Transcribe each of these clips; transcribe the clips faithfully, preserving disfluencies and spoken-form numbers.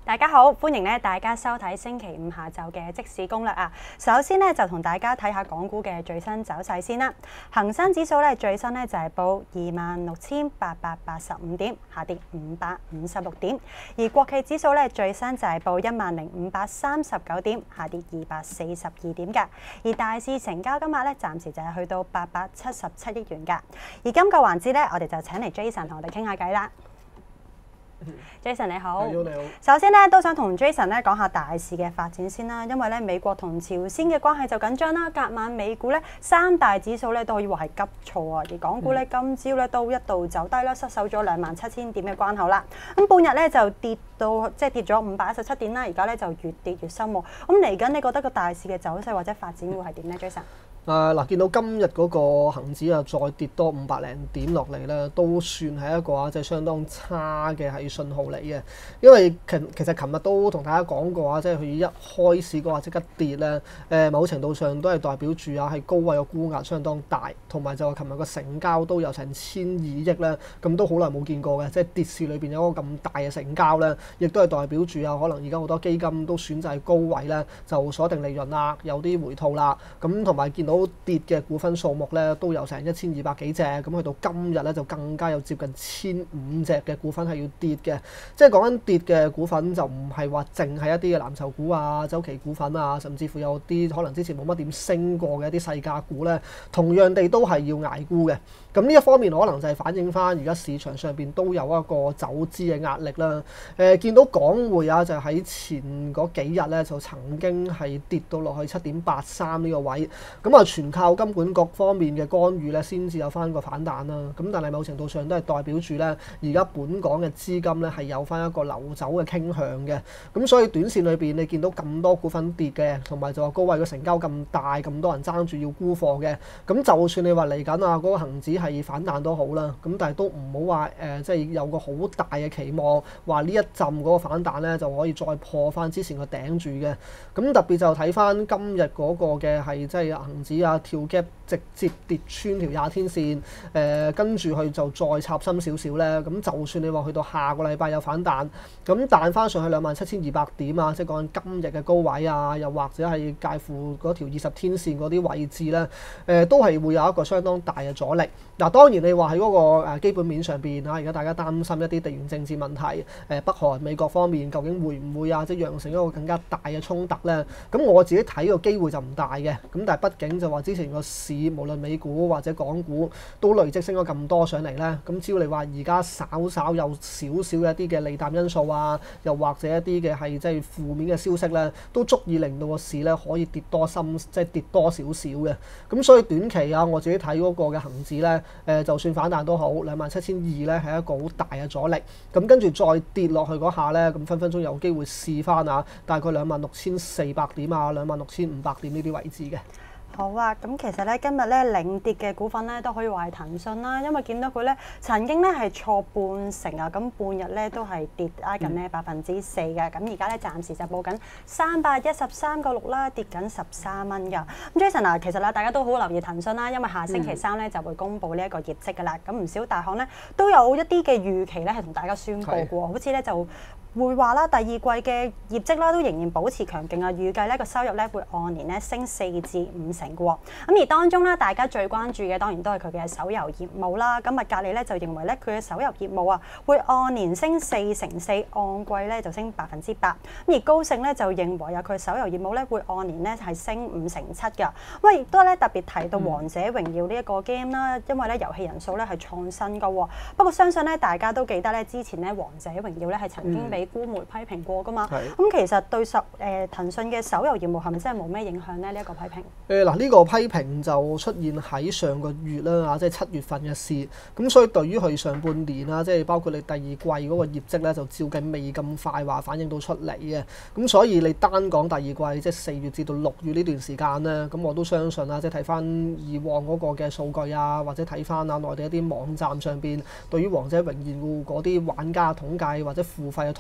大家好，歡迎咧大家收睇星期五下晝嘅即市攻略啊！首先咧就同大家睇下港股嘅最新走勢先啦。恒生指數咧最新咧就係報二萬六千八百八十五點，下跌五百五十六點；而國企指數咧最新就係報一萬零五百三十九點，下跌二百四十二點㗎。而大市成交金額咧暫時就係去到八百七十七億元㗎。而今個環節咧，我哋就請嚟 Jason 同我哋傾下偈啦。Jason 你好， 你好，你好。 首先咧都想同 Jason 咧講下大市嘅發展先啦，因為咧美國同朝鮮嘅關係就緊張啦，隔晚美股咧三大指數咧都可以話係急挫啊，而港股咧今朝咧都一度走低啦，失守咗兩萬七千點嘅關口啦。咁半日咧就跌到即係跌咗五百一十七點啦，而家咧就越跌越深喎。咁嚟緊你覺得個大市嘅走勢或者發展會係點咧 Jason？ 誒嗱，見到今日嗰個恆指啊，再跌多五百零點落嚟咧，都算係一個啊，即係相當差嘅係信號嚟嘅。因為其其實琴日都同大家講過啊，即係佢一開始嗰下即刻跌咧，誒某程度上都係代表住啊，係高位嘅沽壓相當大，同埋就話琴日個成交都有成千二億咧，咁都好耐冇見過嘅，即係跌市裏邊有一個咁大嘅成交咧，亦都係代表住啊，可能而家好多基金都選擇高位咧，就鎖定利潤啦，有啲回吐啦，咁同埋見到跌嘅股份數目咧都有成一千二百幾隻，咁去到今日咧就更加有接近千五隻嘅股份係要跌嘅，即係講緊跌嘅股份就唔係話淨係一啲嘅藍籌股啊、週期股份啊，甚至乎有啲可能之前冇乜點升過嘅一啲細價股咧，同樣地都係要捱沽嘅。咁呢一方面可能就係反映翻而家市場上邊都有一個走資嘅壓力啦。誒、呃、見到港匯啊，就喺前嗰幾日咧就曾經係跌到落去七點八三呢個位，咁啊全靠金管局方面嘅干預咧，先至有翻個反彈啦。咁但係某程度上都係代表住咧，而家本港嘅資金咧係有翻一個流走嘅傾向嘅。咁所以短線裏邊你見到咁多股份跌嘅，同埋就話高位嘅成交咁大，咁多人爭住要沽貨嘅，咁就算你話嚟緊啊嗰個恆指係反彈都好啦，咁但係都唔好話誒，即係有個好大嘅期望，話呢一陣嗰個反彈咧就可以再破翻之前個頂住嘅。咁特別就睇翻今日嗰個嘅係即係恆指啊跳 gap 直接跌穿條廿天線，誒、呃、跟住佢就再插深少少咧。咁就算你話去到下個禮拜有反彈，咁彈翻上去兩萬七千二百點啊，即係講緊今日嘅高位啊，又或者係介乎嗰條二十天線嗰啲位置咧，誒、呃、都係會有一個相當大嘅阻力。嗱，當然你話喺嗰個基本面上邊啊，而家大家擔心一啲地緣政治問題，誒北韓美國方面究竟會唔會啊，即係釀成一個更加大嘅衝突咧？咁我自己睇個機會就唔大嘅。咁但係畢竟就話之前個市無論美股或者港股都累積升咗咁多上嚟咧，咁只要你話而家稍稍有少少嘅一啲嘅利淡因素啊，又或者一啲嘅係即係負面嘅消息咧，都足以令到個市咧可以跌多深，即係跌多少少嘅。咁所以短期啊，我自己睇嗰個嘅恆指咧，誒、呃、就算反彈都好，兩萬七千二咧係一個好大嘅阻力。咁跟住再跌落去嗰下咧，咁分分鐘有機會試翻啊，大概兩萬六千四百點啊，兩萬六千五百點呢啲位置嘅。 好啊，咁其實咧今日咧領跌嘅股份咧都可以話係騰訊啦，因為見到佢咧曾經咧係挫半成啊，咁半日咧都係跌挨緊咧百分之四嘅，咁而家咧暫時就報緊三百一十三個六啦，跌緊十三蚊㗎。咁 Jason 啊，其實啦大家都好留意騰訊啦，因為下星期三咧就會公布呢一個業績㗎啦，咁唔少大行咧都有一啲嘅預期咧係同大家宣佈過，好似咧就會話啦，第二季嘅業績啦都仍然保持強勁啊，預計呢個收入咧會按年咧升四至五成嘅喎。咁而當中咧，大家最關注嘅當然都係佢嘅手遊業務啦。咁啊，隔離咧就認為咧佢嘅手遊業務啊會按年升四成四，按季咧就升百分之八。咁而高盛咧就認為啊，佢手遊業務咧會按年咧係升五成七㗎。咁亦都咧特別提到《王者榮耀》呢一個 game 啦，因為咧遊戲人數咧係創新㗎喎。不過相信咧大家都記得咧之前咧《王者榮耀》咧係曾經被沽媒批評過㗎嘛，咁其實對手誒騰訊嘅手遊業務係咪真係冇咩影響咧？呢一個批評誒嗱，呢個批評就出現喺上個月啦，即係七月份嘅事。咁所以對於佢上半年啦，即係包括你第二季嗰個業績咧，就照計未咁快話反映到出嚟嘅。咁所以你單講第二季，即係四月至到六月呢段時間咧，咁我都相信啦，即係睇翻以往嗰個嘅數據啊，或者睇翻啊內地一啲網站上邊對於王者榮耀嗰啲玩家統計或者付費嘅統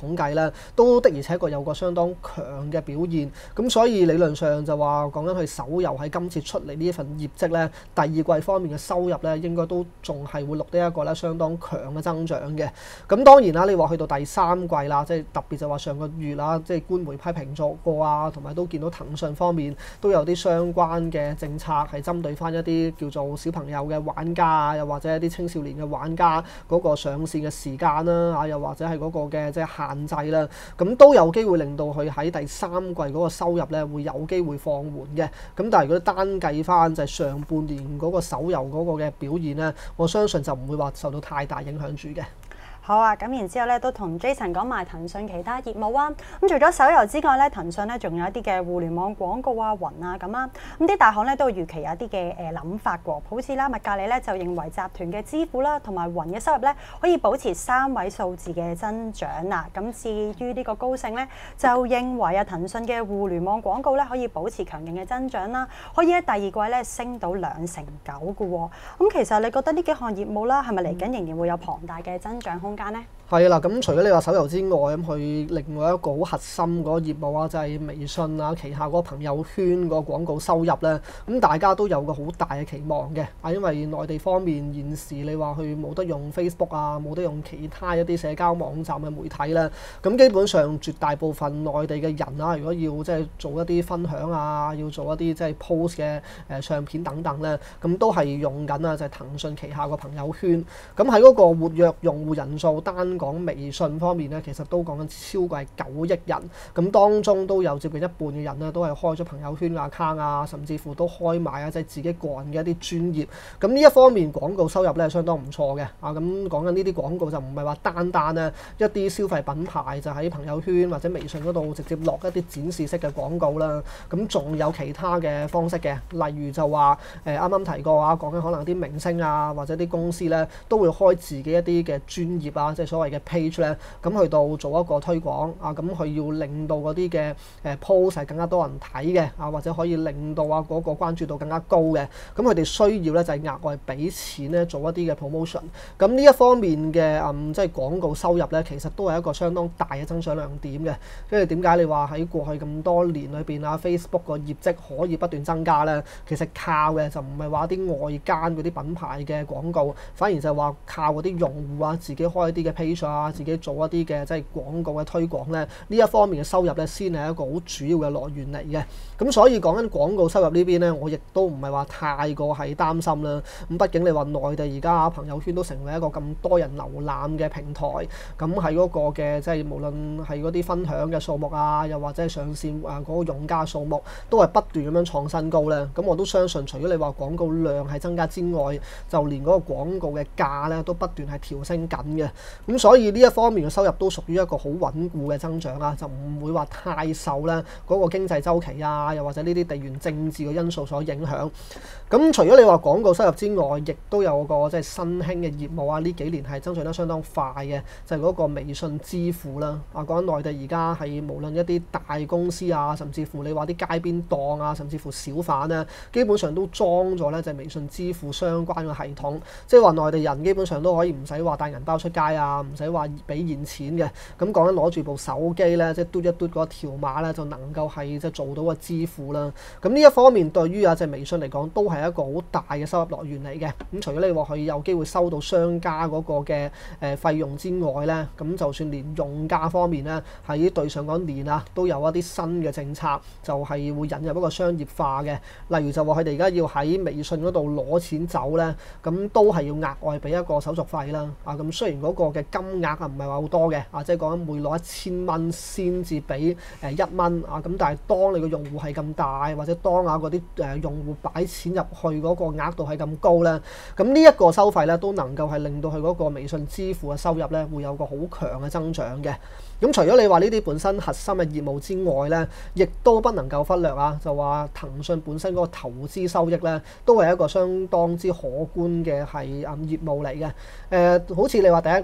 統計咧，都的而且確有個相當強嘅表現。咁所以理論上就話講緊佢手遊喺今次出嚟呢一份業績咧，第二季方面嘅收入咧，應該都仲係會錄得一個咧相當強嘅增長嘅。咁當然啦，你話去到第三季啦，即係特別就話上個月啦，即係官媒批評咗過啊，同埋都見到騰訊方面都有啲相關嘅政策係針對翻一啲叫做小朋友嘅玩家啊，又或者一啲青少年嘅玩家嗰個上線嘅時間啦，啊，又或者係嗰個嘅即係限制啦，咁都有機會令到佢喺第三季嗰個收入咧會有機會放緩嘅。咁但係如果單計翻就係上半年嗰個手遊嗰個嘅表現咧，我相信就唔會話受到太大影響住嘅。 好啊，咁然之後咧都同 Jason 講埋騰訊其他業務啊。咁除咗手遊之外咧，騰訊咧仲有一啲嘅互聯網廣告啊、雲啊咁啊。咁啲大行咧都預期有一啲嘅誒諗法喎。好似啦，麥格理咧就認為集團嘅支付啦同埋雲嘅收入咧可以保持三位數字嘅增長啊。咁至於呢個高盛咧就認為啊，騰訊嘅互聯網廣告咧可以保持強勁嘅增長啦，可以喺第二季咧升到兩成九嘅喎。咁其實你覺得呢幾項業務啦，係咪嚟緊仍然會有龐大嘅增長空間呢？ 係啦，咁除咗你話手遊之外，咁佢另外一個好核心嗰個業務啊，就係微信啊旗下嗰個朋友圈個廣告收入咧，咁大家都有個好大嘅期望嘅，啊，因為內地方面現時你話佢冇得用 Facebook 啊，冇得用其他一啲社交網站嘅媒體咧，咁基本上絕大部分內地嘅人啊，如果要即係做一啲分享啊，要做一啲即係 post 嘅誒相片等等咧，咁都係用緊啊，就係騰訊旗下個朋友圈。咁喺嗰個活躍用戶人數單講微信方面咧，其實都講緊超過係九億人，咁當中都有接近一半嘅人咧，都係開咗朋友圈 account 啊，甚至乎都開埋啊，即係自己個人嘅一啲專頁。咁呢一方面廣告收入咧係相當唔錯嘅啊。咁講緊呢啲廣告就唔係話單單咧一啲消費品牌就喺朋友圈或者微信嗰度直接落一啲展示式嘅廣告啦。咁仲有其他嘅方式嘅，例如就話誒啱啱提過啊，講緊可能啲明星啊或者啲公司咧都會開自己一啲嘅專頁啊，即係所謂嘅 page 咧，咁去到做一個推廣啊，咁佢要令到嗰啲嘅誒 post 係更加多人睇嘅啊，或者可以令到啊嗰個關注度更加高嘅，咁佢哋需要咧就係額外俾錢咧做一啲嘅 promotion。咁呢一方面嘅嗯即係廣告收入咧，其實都係一個相當大嘅增長亮點嘅。因為點解你話喺過去咁多年裏邊啊 Facebook 個業績可以不斷增加咧？其實靠嘅就唔係話啲外間嗰啲品牌嘅廣告，反而就係話靠嗰啲用戶啊自己開一啲嘅 page 啊，自己做一啲嘅即係廣告嘅推廣咧，呢一方面嘅收入咧先係一個好主要嘅來源嚟嘅。咁所以講緊廣告收入呢邊咧，我亦都唔係話太過係擔心啦。咁畢竟你話內地而家朋友圈都成為一個咁多人瀏覽嘅平台，咁喺嗰個嘅即係無論係嗰啲分享嘅數目啊，又或者係上線啊嗰個用家數目，都係不斷咁樣創新高咧。咁我都相信，除咗你話廣告量係增加之外，就連嗰個廣告嘅價咧都不斷係調升緊嘅。咁所以呢一方面嘅收入都屬於一個好穩固嘅增長啦，就唔會話太受咧嗰個經濟週期啊，又或者呢啲地緣政治嘅因素所影響。咁除咗你話廣告收入之外，亦都有個即係新興嘅業務啊，呢幾年係增長得相當快嘅，就係嗰個微信支付啦。啊，講緊內地而家係無論一啲大公司啊，甚至乎你話啲街邊檔啊，甚至乎小販咧，基本上都裝咗咧就係微信支付相關嘅系統，即係話內地人基本上都可以唔使話帶銀包出街啊，唔使話俾現錢嘅。咁講緊攞住部手機咧，即係嘟一嘟嗰個條碼咧，就能夠係即係做到個支付啦。咁呢一方面對於啊即係微信嚟講，都係一個好大嘅收入來源嚟嘅。咁除咗你話佢有機會收到商家嗰個嘅誒費用之外咧，咁就算連用家方面咧，喺對上嗰年啊，都有一啲新嘅政策，就係會引入一個商業化嘅。例如就話佢哋而家要喺微信嗰度攞錢走咧，咁都係要額外俾一個手續費啦。啊，咁雖然嗰個嘅金額啊唔係話好多嘅，啊即係講緊每攞一千蚊先至俾誒一蚊啊，咁但係當你個用戶係咁大，或者當啊嗰啲誒用戶擺錢入去嗰個額度係咁高咧，咁呢一個收費咧都能夠係令到佢嗰個微信支付嘅收入咧會有個好強嘅增長嘅。咁除咗你話呢啲本身核心嘅業務之外咧，亦都不能夠忽略啊，就話騰訊本身嗰個投資收益咧，都係一個相當之可觀嘅係嗯業務嚟嘅。誒、呃，好似你話第一季嚟講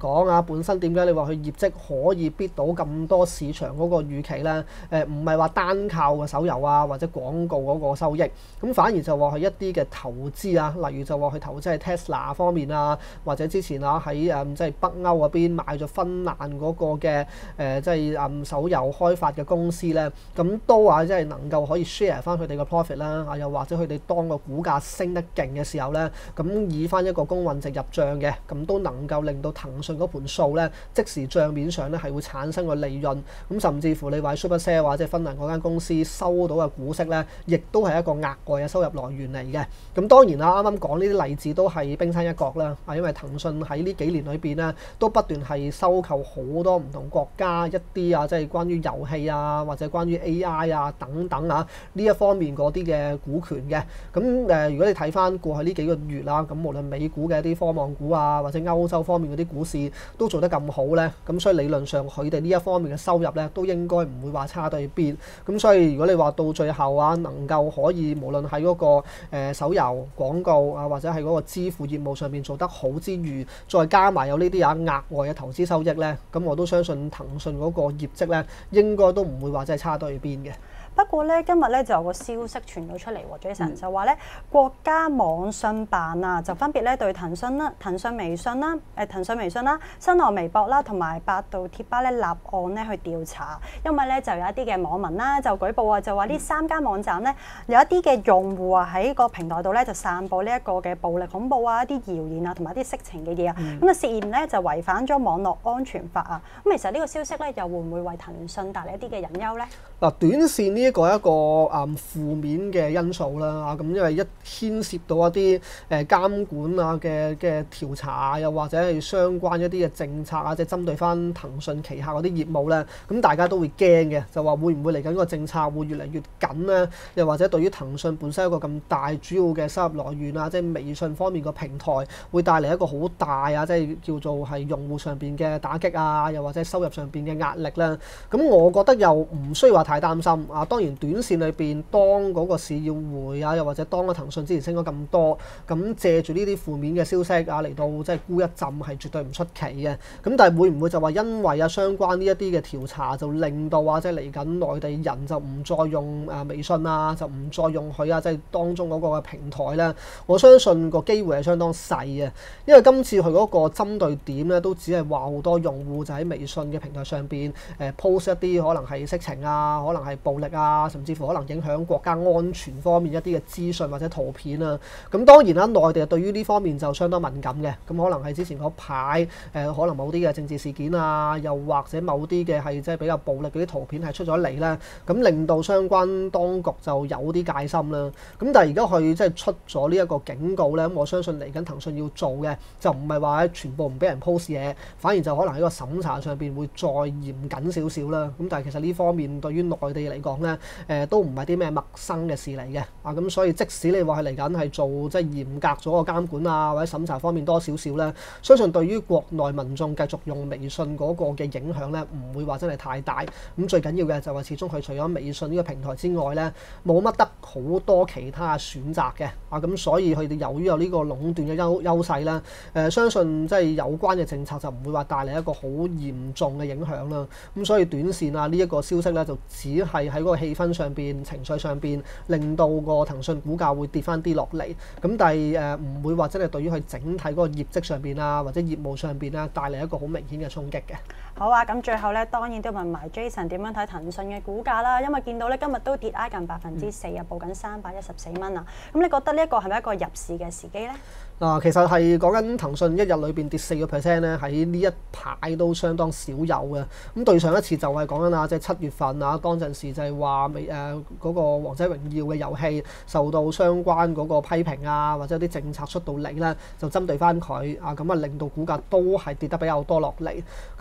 講啊，本身點解你話佢業績可以 beat 到咁多市場嗰個預期咧？誒唔係話單靠個手遊啊或者廣告嗰個收益，咁反而就話係一啲嘅投資啊，例如就話佢投資喺 Tesla 方面啊，或者之前啊喺誒即係北歐嗰邊買咗芬蘭嗰個嘅誒即係誒手遊開發嘅公司咧，咁都話即係能夠可以 share 翻佢哋嘅 profit 啦，啊又或者佢哋當個股價升得勁嘅時候咧，咁以翻一個公允值入帳嘅，咁都能夠令到騰訊嗰盤數咧即時帳面上咧係會產生個利潤，咁甚至乎你話 Supercell 或者芬蘭嗰間公司收到嘅股息咧，亦都係一個額外嘅收入來源嚟嘅。咁當然啦，啱啱講呢啲例子都係冰山一角啦，啊因為騰訊喺呢幾年裏邊咧都不斷係收購好多唔同國家一啲啊，即係關於遊戲啊或者關於 A I 啊等等啊呢一方面嗰啲嘅股權嘅。咁誒、呃，如果你睇翻過去呢幾個月啦，咁無論美股嘅一啲科網股啊或者歐洲方面嗰啲股市都做得咁好咧，咁所以理論上佢哋呢一方面嘅收入咧都應該唔會話差到去邊。咁所以如果你話到最後啊，能夠可以無論喺嗰個、呃、手遊廣告啊或者係嗰個支付業務上面做得好之餘，再加埋有呢啲啊額外嘅投資收益咧，咁我都相信騰訊嗰個業績咧應該都唔會話真係差到去邊嘅。 不過咧，今日咧就有個消息傳咗出嚟喎，Jason就話咧國家網信辦啊，就分別咧對騰訊啦、騰訊微信啦、誒騰訊微信啦、新浪微博啦同埋百度貼吧咧立案咧去調查，因為咧就有一啲嘅網民啦就舉報啊，就話呢三間網站咧有一啲嘅用戶啊喺個平台度咧就散播呢一個嘅暴力恐怖啊、一啲謠言啊同埋一啲色情嘅嘢啊，咁啊、嗯、涉嫌咧就違反咗網絡安全法啊。咁其實呢個消息咧又會唔會為騰訊帶嚟一啲嘅隱憂咧？嗱， 短線呢一個一個誒、嗯、負面嘅因素啦，啊咁因為一牽涉到一啲誒、呃、監管啊嘅嘅調查啊，又或者係相關一啲嘅政策啊，即係針對翻騰訊旗下嗰啲業務咧，咁大家都會驚嘅，就話會唔會嚟緊個政策會越嚟越緊咧？又或者對於騰訊本身一個咁大主要嘅收入來源啊，即係微信方面個平台會帶嚟一個好大啊，即係叫做係用戶上邊嘅打擊啊，又或者收入上邊嘅壓力啦。咁我覺得又唔需要話太擔心啊。當然短線裏邊當嗰個市要回啊，又或者當個騰訊之前升咗咁多，咁借住呢啲負面嘅消息啊嚟到即係沽一浸係絕對唔出奇嘅。咁但係會唔會就話因為啊相關呢一啲嘅調查就令到啊即係嚟緊內地人就唔再用誒微信啊，就唔再用佢啊即係當中嗰個嘅平台咧？我相信個機會係相當細嘅，因為今次佢嗰個針對點咧都只係話好多用戶就喺微信嘅平台上邊誒 post 一啲可能係色情啊，可能係暴力啊，甚至乎可能影響國家安全方面一啲嘅資訊或者圖片啊。咁當然啦，內地對於呢方面就相當敏感嘅。咁可能係之前嗰排誒可能某啲嘅政治事件啊，又或者某啲嘅係即係比較暴力嗰啲圖片係出咗嚟咧，咁令到相關當局就有啲戒心啦。咁但係而家佢即係出咗呢一個警告咧，咁我相信嚟緊騰訊要做嘅就唔係話全部唔俾人 post 嘢，反而就可能喺個審查上邊會再嚴謹少少啦。咁但係其實呢方面對於內地嚟講咧，誒、呃、都唔係啲咩陌生嘅事嚟嘅。啊咁所以即使你話係嚟緊係做即係嚴格咗個監管啊或者審查方面多少少咧，相信對於國內民眾繼續用微信嗰個嘅影響咧，唔會話真係太大。咁最緊要嘅就係始終佢除咗微信呢個平台之外咧，冇乜得好多其他選擇嘅。啊咁所以佢哋由於有呢個壟斷嘅優優勢啦，誒、呃、相信即係有關嘅政策就唔會話帶嚟一個好嚴重嘅影響啦。咁所以短線啊呢一個消息咧就只係喺嗰個氣氛上邊、情緒上邊，令到個騰訊股價會跌翻啲落嚟。咁但係誒唔會話真係對於佢整體嗰個業績上邊啊或者業務上邊啊帶嚟一個好明顯嘅衝擊嘅。 好啊，咁最後咧當然都問埋 Jason 點樣睇騰訊嘅股價啦，因為見到咧今日都跌挨近百分之四啊，報緊三百一十四蚊啊。咁你覺得呢一個係咪一個入市嘅時機咧？ 嗱，其實係講緊騰訊一日裏邊跌四個 percent 咧，喺呢一排都相當少有嘅。咁對上一次就係講緊啊，即係七月份啊，當陣時就係話未誒嗰個《王者榮耀》嘅遊戲受到相關嗰個批評啊，或者啲政策出到嚟咧，就針對翻佢啊，咁啊令到股價都係跌得比較多落嚟。咁但係跌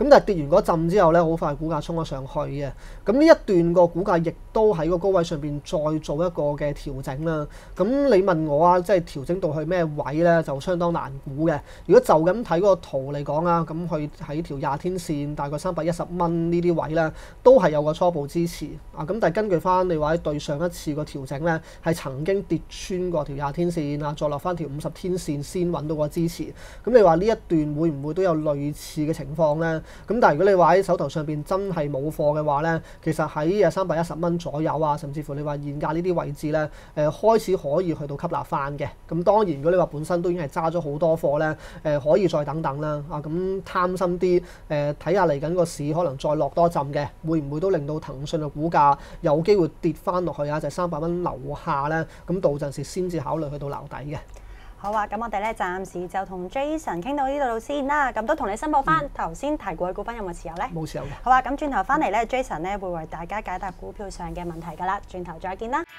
如果浸之後咧，好快股價衝咗上去嘅。咁呢一段個股價亦都喺個高位上邊再做一個嘅調整啦。咁你問我啊，即係調整到去咩位咧，就相當難估嘅。如果就咁睇嗰個圖嚟講啊，咁佢喺條廿天線大概三百一十蚊呢啲位咧，都係有個初步支持啊。咁但係根據翻你話對上一次個調整咧，係曾經跌穿過條廿天線啊，再落翻條五十天線先揾到個支持。咁你話呢一段會唔會都有類似嘅情況咧？咁但係如果你話喺手頭上邊真係冇貨嘅話咧，其實喺誒三百一十蚊左右啊，甚至乎你話現價呢啲位置咧，誒、呃、開始可以去到吸納翻嘅。咁當然如果你話本身都已經係揸咗好多貨咧，誒、呃、可以再等等啦。啊咁貪心啲誒睇下嚟緊個市可能再落多陣嘅，會唔會都令到騰訊嘅股價有機會跌翻落去啊？就係三百蚊樓下咧，咁到陣時先至考慮去到撈底嘅。 好啊，咁我哋咧暫時就同 Jason 傾到呢度先啦。咁都同你申報翻頭先提過嘅股份有冇持有咧？ 冇持有嘅。 好啊，咁轉頭翻嚟咧 ，Jason 咧會為大家解答股票上嘅問題㗎啦。轉頭再見啦。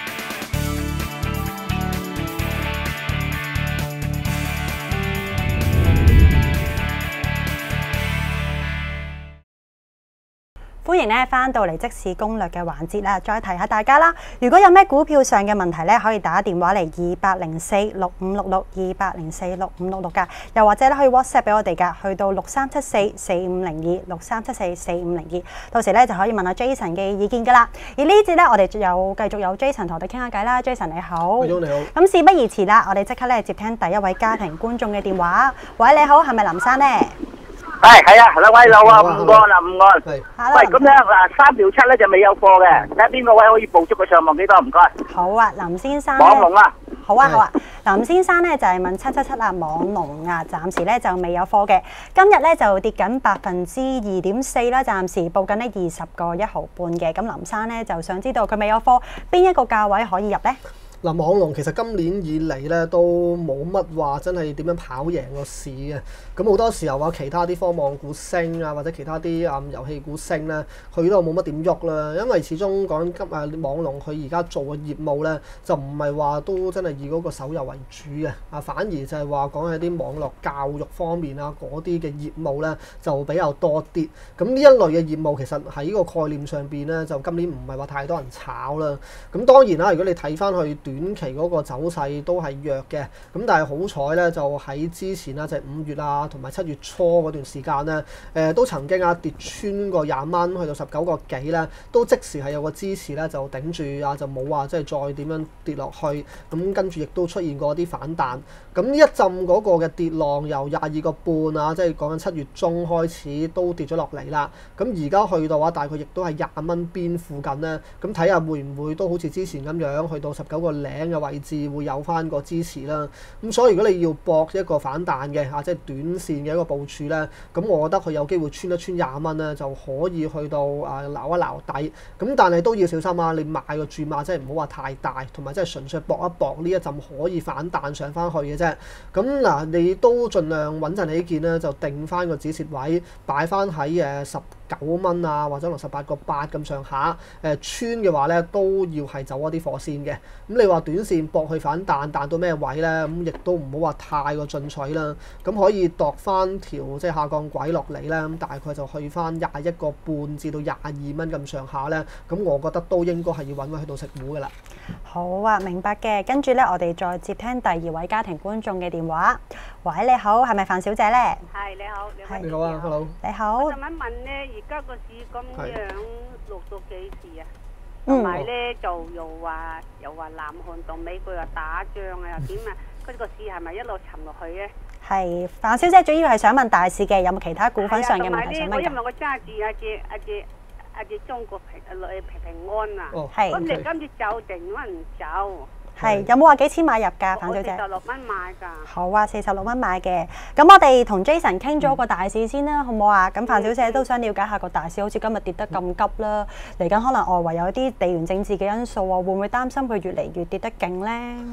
歡迎咧翻到嚟即時攻略嘅環節啦，再提下大家啦。如果有咩股票上嘅問題咧，可以打電話嚟二八零四六五六六二八零四六五六六噶，又或者咧可以 WhatsApp 俾我哋噶，去到六三七四四五零二六三七四四五零二，到時咧就可以問下 Jason 嘅意見噶啦。而呢節咧，我哋有繼續有 Jason 同我哋傾下偈啦。Jason 你好， 你好你好。 咁事不宜遲啦，我哋即刻咧接聽第一位家庭觀眾嘅電話。喂，你好，係咪林生呢？ 係係啊，兩位老啊，唔該啦，唔該。 係。 喂，咁樣嗱，三條七咧就未有貨嘅，睇下邊個位可以捕捉佢上望幾多？唔該。 好啊，林先生。 網龍啦。 好啊好啊，林先生咧就係問七七七啊，網龍啊，暫時咧就未有貨嘅。今日咧就跌緊百分之二點四啦，暫時報緊呢二十個一毫半嘅。咁林生咧就想知道佢未有貨，邊一個價位可以入咧？ 嗱，網龍其實今年以嚟咧都冇乜話真係點樣跑贏個市嘅，咁好多時候話其他啲科網股升啊，或者其他啲啊遊戲股升咧，佢都冇乜點喐啦，因為始終講緊今誒網龍佢而家做嘅業務咧，就唔係話都真係以嗰個手遊為主嘅，啊反而就係話講緊啲網絡教育方面啊嗰啲嘅業務咧就比較多啲，咁呢一類嘅業務其實喺個概念上邊咧就今年唔係話太多人炒啦，咁當然啦，如果你睇翻去短期嗰個走勢都係弱嘅，咁但係好彩咧，就喺之前啦，就係五月啊，同埋七月初嗰段時間咧，誒、呃、都曾經啊跌穿過廿蚊，去到十九個幾咧，都即時係有個支持咧，就頂住啊，就冇話即係再點樣跌落去，咁跟住亦都出現過啲反彈。咁呢一陣嗰個嘅跌浪由廿二個半啊，即係講緊七月中開始都跌咗落嚟啦。咁而家去到話大概亦都係廿蚊邊附近咧，咁睇下會唔會都好似之前咁樣去到十九個零嘅位置會有翻個支持啦。咁所以如果你要搏一個反彈嘅嚇，即係短線嘅一個部署咧，咁我覺得佢有機會穿一穿廿蚊咧，就可以去到啊撈一撈底。咁但係都要小心啊！你買個注碼即係唔好話太大，同埋即係純粹搏一搏呢一陣可以反彈上翻去嘅啫。咁嗱，你都盡量穩陣起見咧，就定翻個止蝕位，擺翻喺誒十九蚊啊，或者落十八個八咁上下。誒、呃、穿嘅話咧，都要係走一啲貨先嘅。咁你話短線搏去反彈，彈到咩位咧？咁亦都唔好話太過進取啦。咁可以度翻條即係下降軌落嚟咧，咁大概就去翻廿一個半至到廿二蚊咁上下咧。咁我覺得都應該係要揾位去到食糊噶啦。 好啊，明白嘅。跟住咧，我哋再接聽第二位家庭觀眾嘅電話。喂，你好，係咪范小姐咧？ 係，你好，你好。 你好啊 ，hello。 你好。 我想問問咧，而家個市咁樣落到幾時啊？ 嗯。 同埋咧就又話又話南韓同美國又打仗啊，又點啊？嗰個市係咪一路沉落去咧？ 係，范小姐主要係想問大市嘅，有冇其他股份上嘅問題想問㗎？ 我因為我揸住阿隻阿隻阿隻中國平誒平平安啊， 哦， 係。 咁你今次走定乜唔走？ 係，有冇話幾錢買入㗎，范小姐？ 我四十六蚊買㗎。 好啊，四十六蚊買嘅。咁我哋同 Jason 傾咗個大市先啦，好唔好啊？咁范小姐都想了解下個大市，好似今日跌得咁急啦，嚟緊可能外圍有啲地緣政治嘅因素啊，會唔會擔心佢越嚟越跌得勁咧？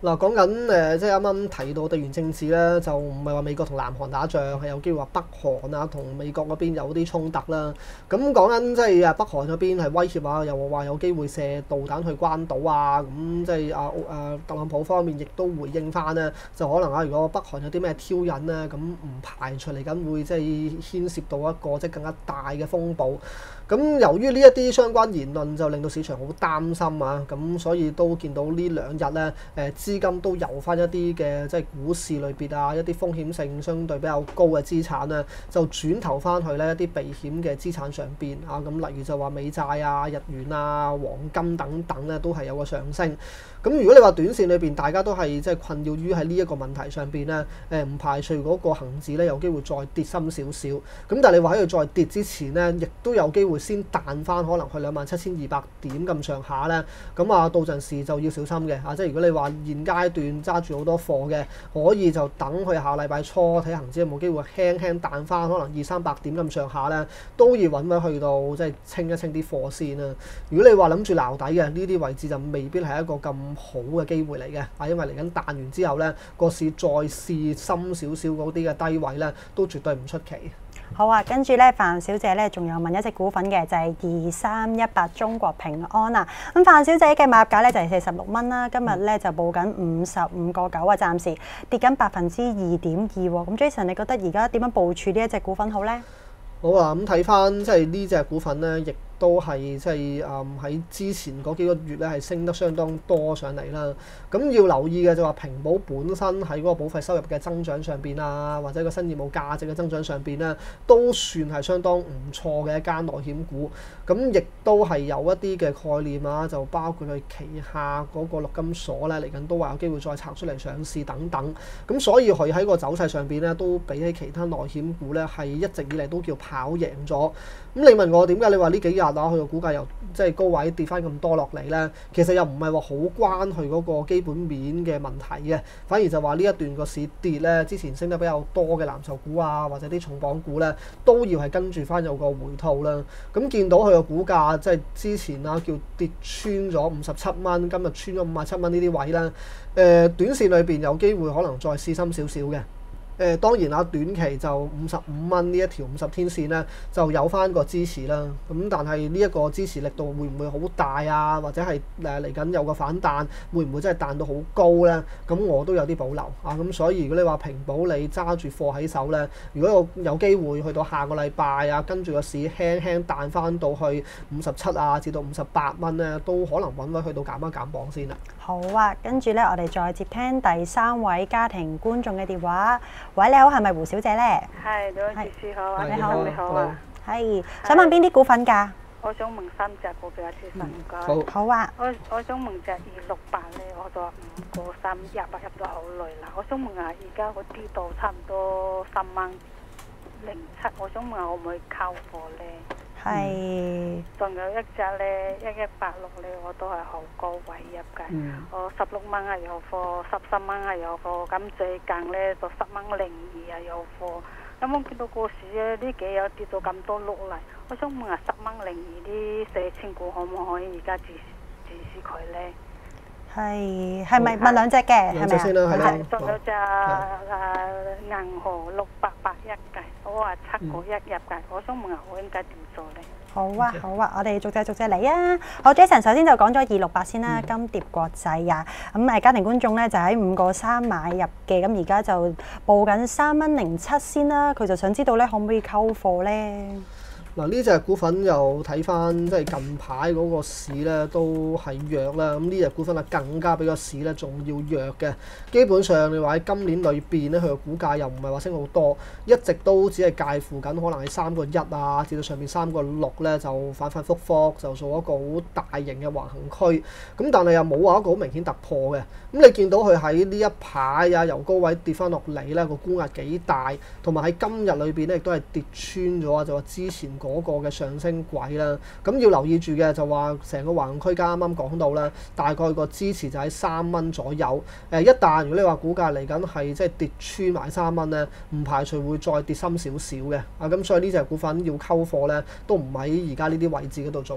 嗱，講緊誒，即係啱啱提到地緣政治咧，就唔係話美國同南韓打仗，係有機會話北韓啊同美國嗰邊有啲衝突啦。咁講緊即係啊北韓嗰邊係威脅啊，又話有機會射導彈去關島啊。咁即係啊誒特朗普方面亦都回應翻咧，就可能啊，如果北韓有啲咩挑釁咧，咁唔排除嚟緊會即係牽涉到一個即係更加大嘅風暴。咁由於呢一啲相關言論就令到市場好擔心啊，咁所以都見到呢兩日咧誒資金都由翻一啲嘅即係股市類別啊，一啲風險性相對比較高嘅資產咧，就轉投翻去咧一啲避險嘅資產上邊啊。咁例如就話美債啊、日元啊、黃金等等咧，都係有個上升。咁如果你話短線裏邊大家都係即係困擾於喺呢一個問題上邊咧，誒唔排除嗰個恆指咧有機會再跌深少少。咁但係你話喺佢再跌之前咧，亦都有機會先彈翻可能去兩萬七千二百點咁上下咧。咁啊到陣時就要小心嘅啊！即係如果你話現階段揸住好多貨嘅，可以就等佢下禮拜初睇恆指有冇機會輕輕彈翻可能二三百點咁上下咧，都要揾揾去到即係清一清啲貨先啦。如果你話諗住撈底嘅呢啲位置就未必係一個咁好嘅機會嚟嘅啊，因為嚟緊彈完之後咧，個市再試深少少嗰啲嘅低位咧，都絕對唔出奇。 好啊，跟住咧，范小姐咧仲有問一隻股份嘅，就係二三一八中國平安啊。咁范小姐嘅買入價咧就係四十六蚊啦，今日咧就報緊五十五個九啊，暫時跌緊百分之二點二喎。咁 Jason，你覺得而家點樣部署呢一隻股份好咧？ 好啊，咁睇翻即係呢隻股份咧，亦都係即係誒喺之前嗰幾個月咧係升得相當多上嚟啦。咁要留意嘅就話平保本身喺嗰個保費收入嘅增長上邊啊，或者個新業務價值嘅增長上邊咧，都算係相當唔錯嘅一間內險股。咁亦都係有一啲嘅概念啊，就包括佢旗下嗰個陸金所咧，嚟緊都話有機會再拆出嚟上市等等。咁所以佢喺個走勢上邊咧，都比起其他內險股咧係一直以嚟都叫跑贏咗。咁你問我點解你話呢幾日啊，佢個股價又即係高位跌翻咁多落嚟咧？其實又唔係話好關佢嗰個基本面嘅問題嘅，反而就話呢一段個市跌咧，之前升得比較多嘅藍籌股啊，或者啲重磅股咧，都要係跟住翻有個回吐啦。咁見到佢個股價即係之前啊叫跌穿咗五十七蚊，今日穿咗五十七蚊呢啲位咧，誒、呃、短線裏邊有機會可能再試深少少嘅。誒、呃、當然啦，短期就五十五蚊呢一條五十天線咧，就有翻個支持啦。咁但係呢一個支持力度會唔會好大啊？或者係誒嚟緊有個反彈，會唔會真係彈到好高咧？咁我都有啲保留啊。咁所以如果你話平保你揸住貨喺手咧，如果有有機會去到下個禮拜啊，跟住個市輕輕彈翻到去五十七啊，至到五十八蚊咧，都可能揾位去到減一減磅先啦。 好啊，跟住咧，我哋再接聽第三位家庭觀眾嘅電話。喂，你好，係咪胡小姐咧？ 係，兩位主持好啊， 你好， 你好啊。 係，想問邊啲股份㗎？ 我想問三隻股票啊，先生唔該。 好。 好啊。 我我想問隻二六八咧，我就話五個三入啊入咗好耐啦。我想問下，而家我跌到差唔多三蚊零七，我想問下可唔可以溝貨咧？ 係。 仲有一隻咧，一一八六咧，我都係好高位入嘅。 嗯。 我十六蚊係有貨，十三蚊係有貨，咁最近咧就十蚊零二係有貨。咁我見到個市咧呢幾日跌到咁多碌嚟，我想問下十蚊零二啲四千股可唔可以而家止止蝕佢咧？ 係係咪問兩隻嘅？ 兩隻先啦，係啦。 仲有隻誒銀河六八八一嘅，我話七個一入嘅，我想問下我應該點做咧？ 好啊好啊，我哋逐隻逐隻嚟啊！好 Jason 首先就講咗二六八先啦， 嗯、 金蝶國際啊，咁誒家庭觀眾咧就喺五個三買入嘅，咁而家就報緊三蚊零七先啦，佢就想知道咧可唔可以溝貨咧？ 嗱，呢隻股份又睇翻即係近排嗰個市咧都係弱啦，咁呢隻股份啊更加比個市咧仲要弱嘅。基本上你話喺今年裏邊咧，佢個股價又唔係話升好多，一直都只係介乎緊可能係三個一啊，至到上面三個六咧就反反覆覆就做一個好大型嘅橫行區。咁但係又冇話一個好明顯突破嘅。咁你見到佢喺呢一排啊由高位跌翻落嚟咧，個沽壓幾大，同埋喺今日裏邊咧亦都係跌穿咗啊，就話之前嗰個嘅上升軌啦，咁要留意住嘅就話成個橫行區間啱啱講到啦，大概個支持就喺三蚊左右。誒，一旦如果你話股價嚟緊係即係跌穿埋三蚊咧，唔排除會再跌深少少嘅。啊，咁所以呢隻股份要溝貨咧，都唔喺而家呢啲位置嗰度做啦。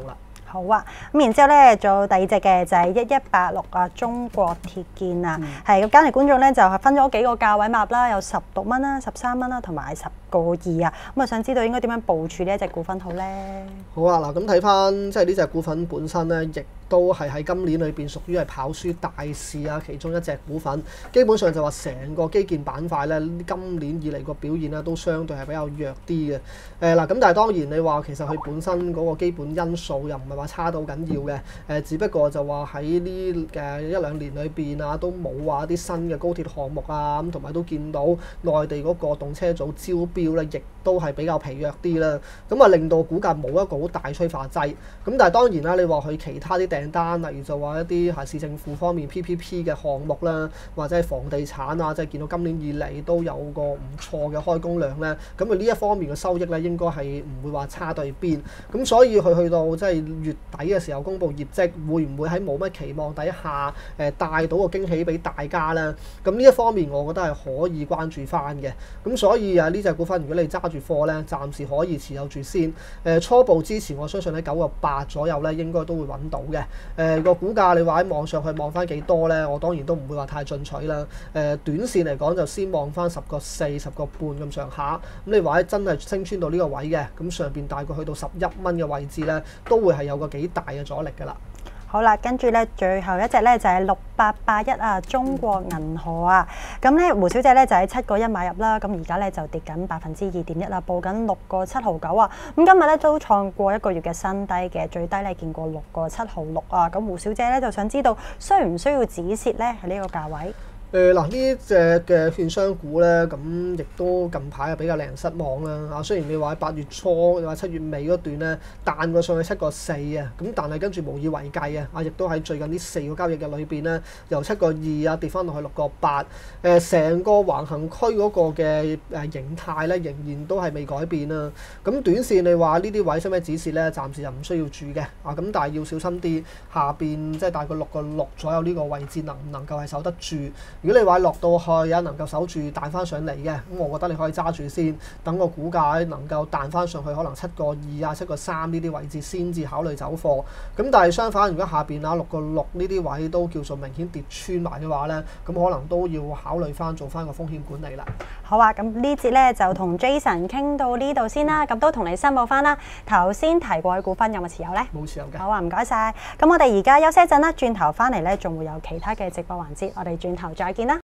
好啊，咁然之後咧，做第二隻嘅就係一一八六啊，中國鐵建啊，係咁，今日觀眾咧就係分咗幾個價位碼啦，有十六蚊啦、十三蚊啦，同埋十個二啊。咁啊，想知道應該點樣部署呢一隻股份好咧？ 好啊，嗱，咁睇翻即係呢隻股份本身咧，亦都係喺今年裏邊屬於係跑輸大市啊，其中一隻股份。基本上就話成個基建板塊咧，今年以嚟個表現咧都相對係比較弱啲嘅。誒嗱，咁但係當然你話其實佢本身嗰個基本因素又唔係話差到緊要嘅。誒，只不過就話喺呢嘅一兩年裏邊啊，都冇話啲新嘅高鐵項目啊，咁同埋都見到內地嗰個動車組招標咧，亦都係比較疲弱啲啦。咁啊，令到股價冇一個好大催化劑。咁但係當然啦，你話佢其他啲訂單，例如就話一啲係市政府方面 P P P 嘅項目啦，或者係房地產啊，即係見到今年以嚟都有個唔錯嘅開工量咧。咁佢呢一方面嘅收益咧，應該係唔會話差對邊。咁所以佢去到即係月底嘅時候公布業績，會唔會喺冇乜期望底下誒帶到個驚喜俾大家咧？咁呢一方面我覺得係可以關注翻嘅。咁所以啊，呢隻股份如果你揸住貨咧，暫時可以持有住先。誒初步支持我相信喺九個八左右咧，應該都會揾到嘅。誒個股價你話喺網上去望翻幾多咧？我當然都唔會話太進取啦。誒短線嚟講就先望翻十個四、十個半咁上下。咁你話喺真係升穿到呢個位嘅，咁上邊大概去到十一蚊嘅位置咧，都會係有個幾大嘅阻力㗎啦。 好啦，跟住咧最後一隻咧就係六八八一啊，中國銀河啊。咁咧胡小姐咧就喺七個一買入啦，咁而家咧就跌緊百分之二點一啦，報緊六個七毫九啊。咁今日咧都創過一個月嘅新低嘅，最低咧見過六個七毫六啊。咁胡小姐咧就想知道需唔需要止蝕咧喺呢個價位？ 誒嗱，呢隻嘅券商股咧，咁亦都近排係比較令人失望啦。啊，雖然你話喺八月初，你話七月尾嗰段咧彈過上去七個四啊，咁但係跟住無以為繼啊。啊，亦都喺最近呢四個交易日裏邊咧，由七個二啊跌翻落去六個八。誒，成個橫行區嗰個嘅誒形態咧，仍然都係未改變啦。咁短線你話呢啲位使唔使止蝕咧？暫時又唔需要住嘅。啊，咁但係要小心啲，下邊即係大概六個六左右呢個位置能唔能夠係守得住？如果你話落到去有能夠守住彈翻上嚟嘅，咁我覺得你可以揸住先，等個股價能夠彈翻上去，可能七個二啊、七個三呢啲位置先至考慮走貨。咁但係相反，如果下邊啊六個六呢啲位都叫做明顯跌穿埋嘅話咧，咁可能都要考慮翻做翻個風險管理啦。 好啊，咁呢節咧就同 Jason 傾到呢度先啦，咁都同你申報翻啦。頭先提過嘅股份有冇持有咧？ 冇持有嘅。 好啊，唔該晒。咁我哋而家休息一陣啦，轉頭翻嚟咧仲會有其他嘅直播環節，我哋轉頭再見啦。